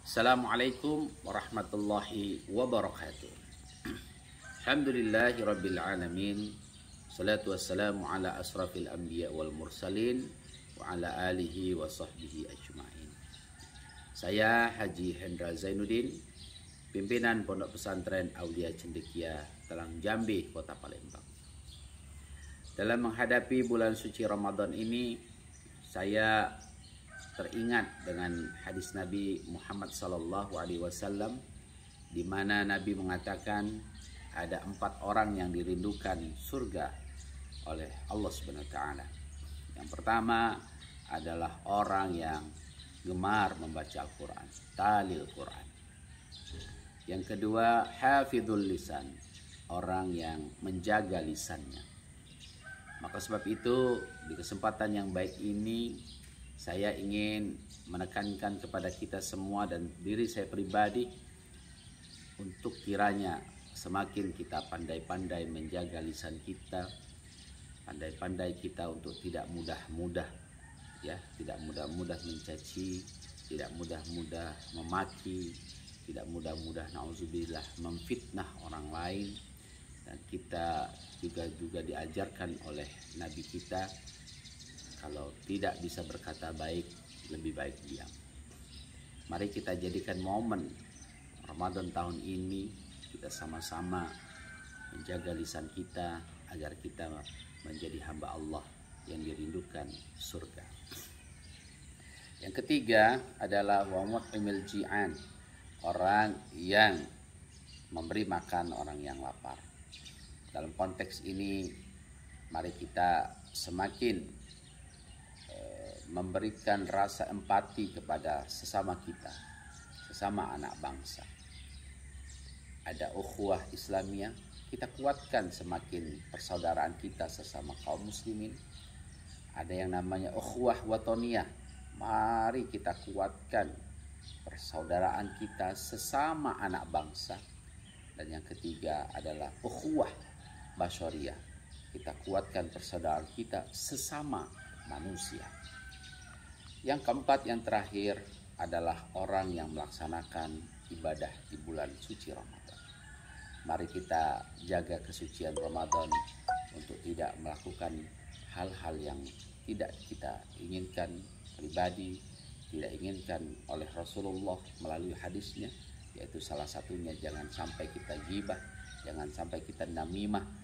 Assalamualaikum warahmatullahi wabarakatuh. Alhamdulillahi rabbil alamin. Salatu wassalamu ala asrafil anbiya wal mursalin wa ala alihi wa sahbihi ajma'in. Saya Haji Hendra Zainuddin, pimpinan Pondok Pesantren Aulia Cendekia, Telang Jambi, Kota Palembang. Dalam menghadapi bulan suci Ramadan ini, saya teringat dengan hadis Nabi Muhammad SAW, di mana Nabi mengatakan ada 4 orang yang dirindukan surga oleh Allah Subhanahu Wa Taala. Yang pertama adalah orang yang gemar membaca Al-Quran, talil Quran. Yang kedua, hafidhul lisan, orang yang menjaga lisannya. Maka sebab itu, di kesempatan yang baik ini, saya ingin menekankan kepada kita semua dan diri saya pribadi untuk kiranya semakin kita pandai-pandai menjaga lisan kita, pandai-pandai kita untuk tidak mudah-mudah tidak mudah-mudah mencaci, tidak mudah-mudah memaki, tidak mudah-mudah nauzubillah memfitnah orang lain. Dan kita juga diajarkan oleh Nabi kita, kalau tidak bisa berkata baik, lebih baik diam. Mari kita jadikan momen Ramadan tahun ini, kita sama-sama menjaga lisan kita agar kita menjadi hamba Allah yang dirindukan surga. Yang ketiga adalah wa mut'imil ji'an, orang yang memberi makan orang yang lapar. Dalam konteks ini, mari kita semakin memberikan rasa empati kepada sesama kita, sesama anak bangsa. Ada ukhuwah Islamiyah, kita kuatkan semakin persaudaraan kita sesama kaum muslimin. Ada yang namanya ukhuwah watoniyah, mari kita kuatkan persaudaraan kita sesama anak bangsa. Dan yang ketiga adalah ukhuwah basyariyah, kita kuatkan persaudaraan kita sesama manusia. Yang keempat, yang terakhir adalah orang yang melaksanakan ibadah di bulan suci Ramadan. Mari kita jaga kesucian Ramadan untuk tidak melakukan hal-hal yang tidak kita inginkan pribadi, tidak inginkan oleh Rasulullah melalui hadisnya, yaitu salah satunya jangan sampai kita ghibah, jangan sampai kita namimah,